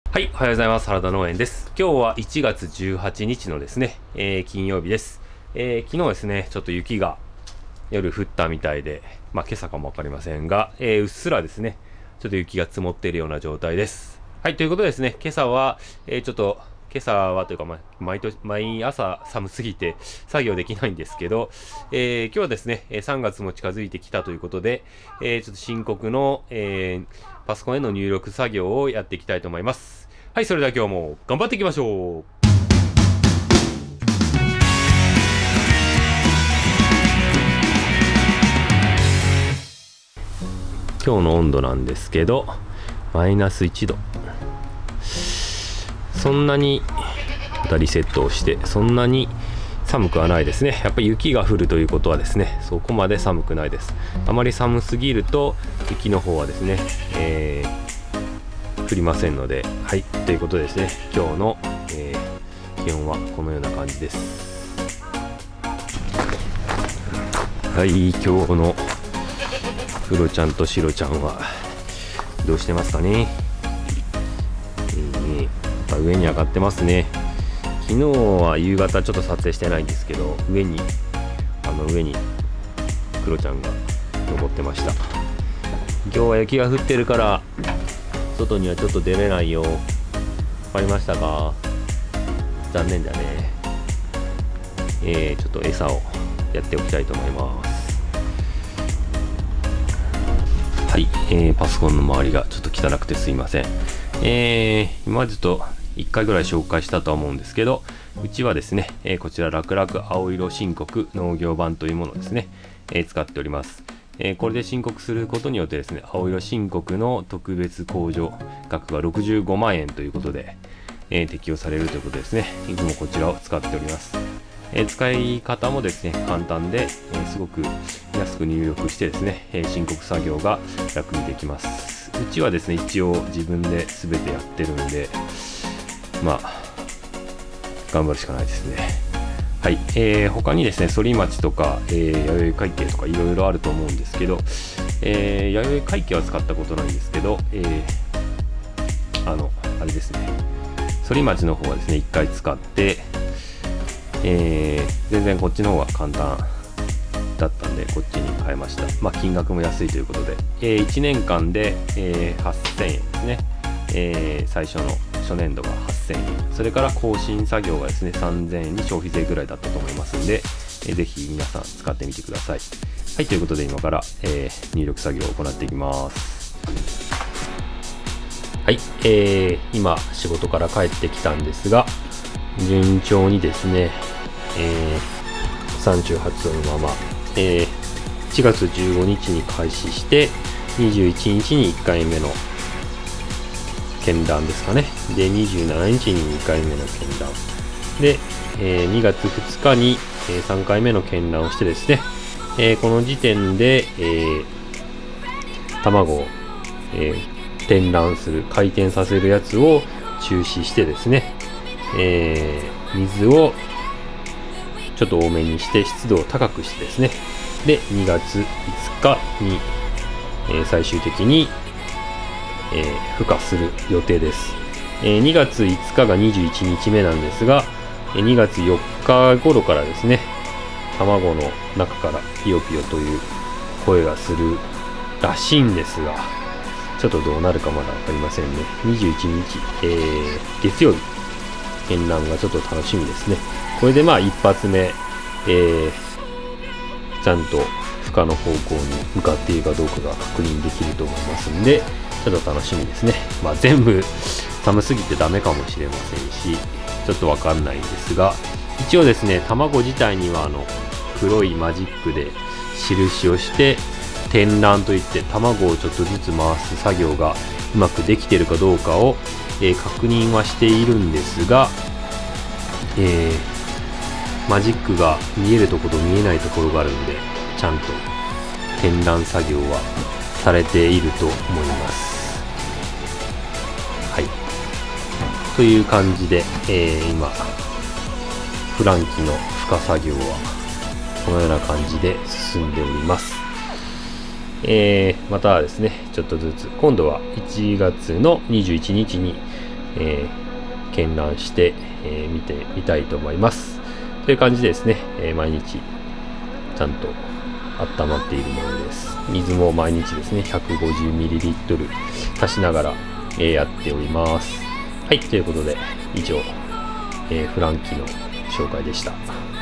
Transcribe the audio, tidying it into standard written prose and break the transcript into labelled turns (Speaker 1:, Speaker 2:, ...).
Speaker 1: はい、おはようございます。原田農園です。今日は1月18日のですね、金曜日です。昨日ですね、ちょっと雪が夜降ったみたいで、今朝かもわかりませんが、うっすらですね、ちょっと雪が積もっているような状態です。はい、ということでですね、今朝はというか、毎朝寒すぎて作業できないんですけど、今日はですね、3月も近づいてきたということで、ちょっと深刻の、パソコンへの入力作業をやっていきたいと思います。はい、それでは今日も頑張っていきましょう。今日の温度なんですけど、マイナス1度。そんなに、またリセットをして、そんなに寒くはないですね。やっぱり雪が降るということはですね、そこまで寒くないです。あまり寒すぎると、雪の方はですね、降りませんので、はい、ということでですね、今日の、気温はこのような感じです。はい、今日のクロちゃんとシロちゃんはどうしてますかね。上に上がってますね。昨日は夕方ちょっと撮影してないんですけど、上にクロちゃんが登ってました。今日は雪が降ってるから外にはちょっと出れないよ。わかりましたか？残念だね。ちょっと餌をやっておきたいと思います。はい、パソコンの周りがちょっと汚くてすいません。今までと1回ぐらい紹介したとは思うんですけど、うちはですね、こちら楽々青色申告農業版というものをですね、使っております。これで申告することによってですね、青色申告の特別控除額が65万円ということで、適用されるということですね。いつもこちらを使っております。使い方もですね、簡単で、すごく安く入力してですね、申告作業が楽にできます。うちはですね、一応自分で全てやってるんで、頑張るしかないですね。はい、他にですね、反町とか、弥生会計とかいろいろあると思うんですけど、弥生会計は使ったことないんですけど、あれですね、反町の方はですね、1回使って、全然こっちの方が簡単だったんで、こっちに変えました。金額も安いということで、1年間で、8000円ですね。最初の初年度が8000円、それから更新作業がですね3000円に消費税ぐらいだったと思いますんで、ぜひ皆さん使ってみてください。はい、ということで今から、入力作業を行っていきます。はい、今仕事から帰ってきたんですが、順調にですね、38度のまま、1月15日に開始して21日に1回目の検断ですかね。で、27日に2回目の検断。で、2月2日に、3回目の検断をしてですね、この時点で、卵を、転卵する、回転させるやつを中止してですね、水をちょっと多めにして湿度を高くしてですね、で、2月5日に、最終的に孵化する予定です。2月5日が21日目なんですが、2月4日頃からですね、卵の中からピヨピヨという声がするらしいんですが、ちょっとどうなるかまだ分かりませんね。21日、月曜日、検卵がちょっと楽しみですね。これで一発目、ちゃんと孵化の方向に向かっているかどうかが確認できると思いますんで、ちょっと楽しみですね。全部寒すぎてダメかもしれませんし、ちょっとわかんないんですが、一応ですね、卵自体には黒いマジックで印をして、転卵といって卵をちょっとずつ回す作業がうまくできているかどうかを、確認はしているんですが、マジックが見えるところと見えないところがあるので、ちゃんと転卵作業はされていると思います。はい。という感じで、今、フランキの孵化作業はこのような感じで進んでおります。またですね、ちょっとずつ、今度は1月の21日に検覧して、見てみたいと思います。という感じでですね、毎日ちゃんと温まっているものです。水も毎日ですね 150ml 足しながら、やっております。はい、ということで以上、フランキーの紹介でした。